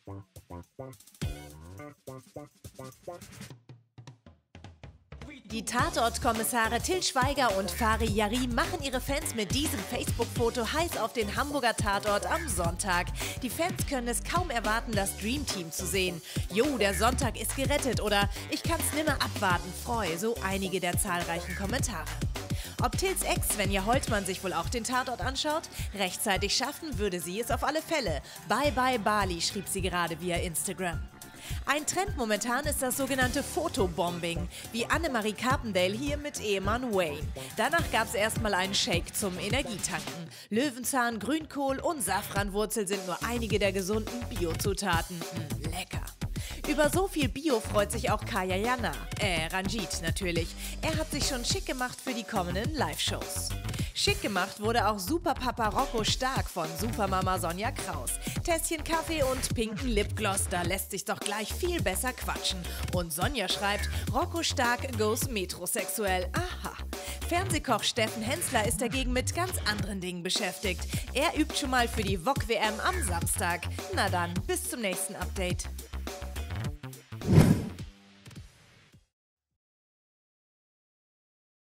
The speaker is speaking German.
Die Tatort-Kommissare Til Schweiger und Fari Yari machen ihre Fans mit diesem Facebook-Foto heiß auf den Hamburger Tatort am Sonntag. Die Fans können es kaum erwarten, das Dream Team zu sehen. Jo, der Sonntag ist gerettet oder ich kann's nimmer abwarten, freu, so einige der zahlreichen Kommentare. Ob Tils Ex Svenja Holtmann sich wohl auch den Tatort anschaut? Rechtzeitig schaffen würde sie es auf alle Fälle. Bye bye Bali, schrieb sie gerade via Instagram. Ein Trend momentan ist das sogenannte Fotobombing, wie Annemarie Carpendale hier mit Ehemann Wayne. Danach gab es erstmal einen Shake zum Energietanken. Löwenzahn, Grünkohl und Safranwurzel sind nur einige der gesunden Biozutaten. Lecker. Über so viel Bio freut sich auch Kaya Jana. Ranjit natürlich. Er hat sich schon schick gemacht für die kommenden Live-Shows. Schick gemacht wurde auch Superpapa Rocco Stark von Supermama Sonja Kraus. Tässchen Kaffee und pinken Lipgloss, da lässt sich doch gleich viel besser quatschen. Und Sonja schreibt, Rocco Stark goes metrosexuell. Aha. Fernsehkoch Steffen Hensler ist dagegen mit ganz anderen Dingen beschäftigt. Er übt schon mal für die VOG-WM am Samstag. Na dann, bis zum nächsten Update.